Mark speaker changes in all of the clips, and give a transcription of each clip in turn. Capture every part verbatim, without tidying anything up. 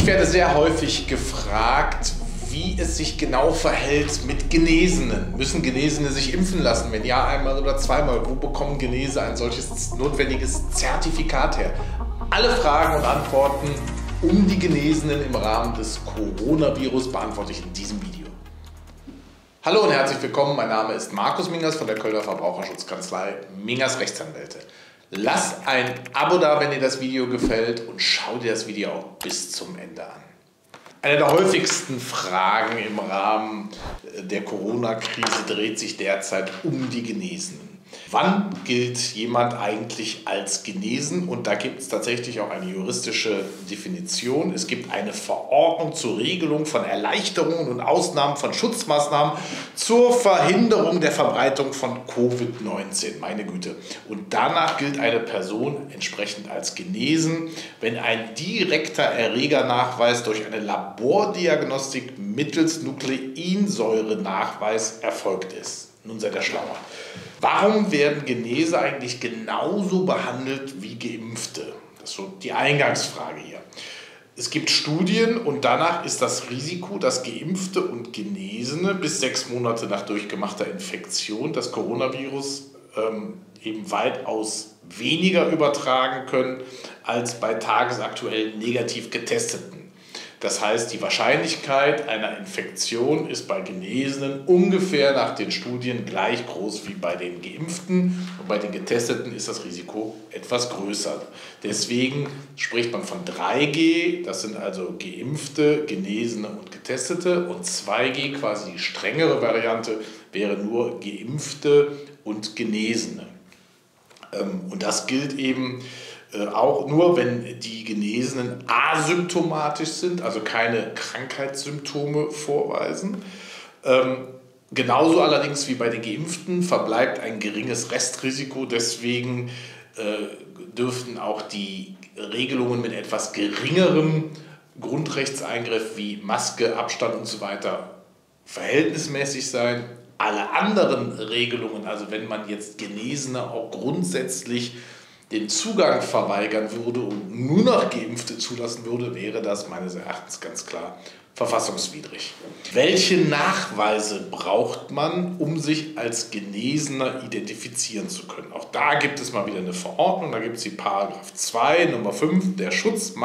Speaker 1: Ich werde sehr häufig gefragt, wie es sich genau verhält mit Genesenen. Müssen Genesene sich impfen lassen? Wenn ja, einmal oder zweimal. Wo bekommen Genese ein solches notwendiges Zertifikat her? Alle Fragen und Antworten um die Genesenen im Rahmen des Coronavirus beantworte ich in diesem Video. Hallo und herzlich willkommen, mein Name ist Markus Mingers von der Kölner Verbraucherschutzkanzlei Mingers Rechtsanwälte. Lasst ein Abo da, wenn dir das Video gefällt, und schau dir das Video auch bis zum Ende an. Eine der häufigsten Fragen im Rahmen der Corona-Krise dreht sich derzeit um die Genesenen. Wann gilt jemand eigentlich als genesen? Und da gibt es tatsächlich auch eine juristische Definition. Es gibt eine Verordnung zur Regelung von Erleichterungen und Ausnahmen von Schutzmaßnahmen zur Verhinderung der Verbreitung von Covid neunzehn. Meine Güte. Und danach gilt eine Person entsprechend als genesen, wenn ein direkter Erregernachweis durch eine Labordiagnostik mittels Nukleinsäurenachweis erfolgt ist. Nun seid ihr schlauer. Warum werden Genese eigentlich genauso behandelt wie Geimpfte? Das ist so die Eingangsfrage hier. Es gibt Studien und danach ist das Risiko, dass Geimpfte und Genesene bis sechs Monate nach durchgemachter Infektion das Coronavirus ähm, eben weitaus weniger übertragen können als bei tagesaktuell negativ Getesteten. Das heißt, die Wahrscheinlichkeit einer Infektion ist bei Genesenen ungefähr nach den Studien gleich groß wie bei den Geimpften. Und bei den Getesteten ist das Risiko etwas größer. Deswegen spricht man von drei G, das sind also Geimpfte, Genesene und Getestete. Und zwei G, quasi die strengere Variante, wäre nur Geimpfte und Genesene. Und das gilt eben auch nur, wenn die Genesenen asymptomatisch sind, also keine Krankheitssymptome vorweisen. Ähm, genauso allerdings wie bei den Geimpften verbleibt ein geringes Restrisiko. Deswegen äh, dürften auch die Regelungen mit etwas geringerem Grundrechtseingriff wie Maske, Abstand und so weiter verhältnismäßig sein. Alle anderen Regelungen, also wenn man jetzt Genesene auch grundsätzlich den Zugang verweigern würde und nur noch Geimpfte zulassen würde, wäre das meines Erachtens ganz klar verfassungswidrig. Welche Nachweise braucht man, um sich als Genesener identifizieren zu können? Auch da gibt es mal wieder eine Verordnung, da gibt es die Paragraph zwei Nummer fünf der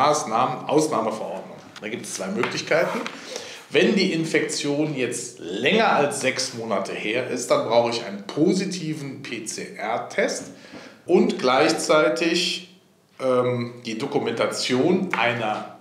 Speaker 1: Schutzmaßnahmen-Ausnahmeverordnung. Da gibt es zwei Möglichkeiten. Wenn die Infektion jetzt länger als sechs Monate her ist, dann brauche ich einen positiven P C R-Test und gleichzeitig ähm, die Dokumentation einer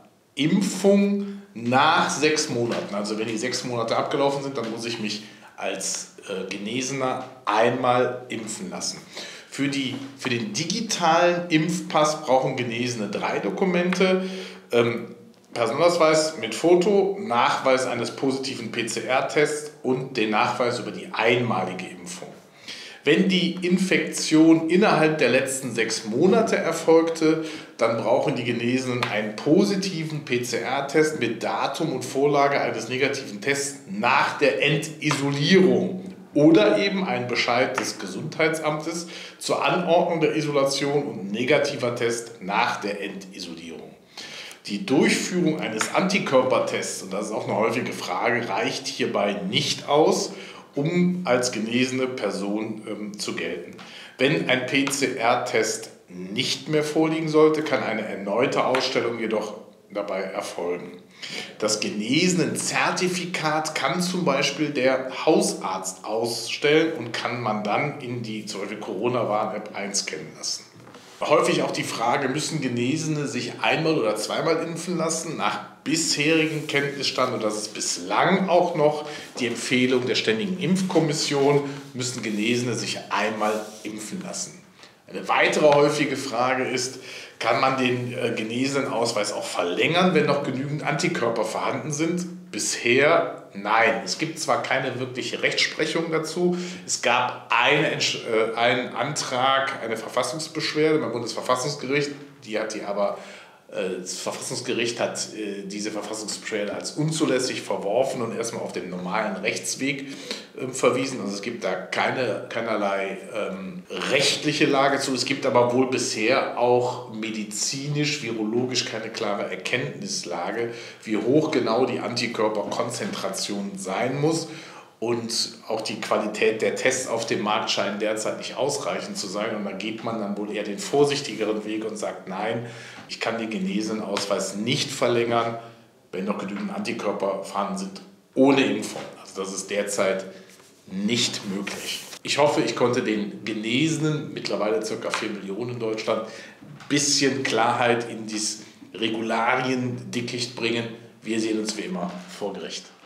Speaker 1: Impfung nach sechs Monaten. Also wenn die sechs Monate abgelaufen sind, dann muss ich mich als äh, Genesener einmal impfen lassen. Für, die, für den digitalen Impfpass brauchen Genesene drei Dokumente. Ähm, Personalausweis mit Foto, Nachweis eines positiven P C R-Tests und den Nachweis über die einmalige Impfung. Wenn die Infektion innerhalb der letzten sechs Monate erfolgte, dann brauchen die Genesenen einen positiven P C R-Test mit Datum und Vorlage eines negativen Tests nach der Entisolierung oder eben einen Bescheid des Gesundheitsamtes zur Anordnung der Isolation und negativer Test nach der Entisolierung. Die Durchführung eines Antikörpertests, und das ist auch eine häufige Frage, reicht hierbei nicht aus, um als genesene Person ähm, zu gelten. Wenn ein P C R-Test nicht mehr vorliegen sollte, kann eine erneute Ausstellung jedoch dabei erfolgen. Das Genesenen-Zertifikat kann zum Beispiel der Hausarzt ausstellen und kann man dann in die zum Beispiel Corona-Warn-App einscannen lassen. Häufig auch die Frage, müssen Genesene sich einmal oder zweimal impfen lassen? Nach bisherigem Kenntnisstand, und das ist bislang auch noch die Empfehlung der Ständigen Impfkommission, müssen Genesene sich einmal impfen lassen. Eine weitere häufige Frage ist, kann man den äh, Genesenenausweis auch verlängern, wenn noch genügend Antikörper vorhanden sind? Bisher nein. Es gibt zwar keine wirkliche Rechtsprechung dazu, es gab eine, äh, einen Antrag, eine Verfassungsbeschwerde beim Bundesverfassungsgericht, die hat die aber Das Verfassungsgericht hat diese Verfassungsbeschwerde als unzulässig verworfen und erstmal auf den normalen Rechtsweg verwiesen. Also es gibt da keine, keinerlei ähm, rechtliche Lage zu. Es gibt aber wohl bisher auch medizinisch, virologisch keine klare Erkenntnislage, wie hoch genau die Antikörperkonzentration sein muss. Und auch die Qualität der Tests auf dem Markt scheinen derzeit nicht ausreichend zu sein. Und da geht man dann wohl eher den vorsichtigeren Weg und sagt, nein, ich kann den Genesenausweis nicht verlängern, wenn noch genügend Antikörper vorhanden sind, ohne Impfung. Also das ist derzeit nicht möglich. Ich hoffe, ich konnte den Genesenen, mittlerweile ca. vier Millionen in Deutschland, ein bisschen Klarheit in dieses Regularien-Dickicht bringen. Wir sehen uns wie immer vor Gericht.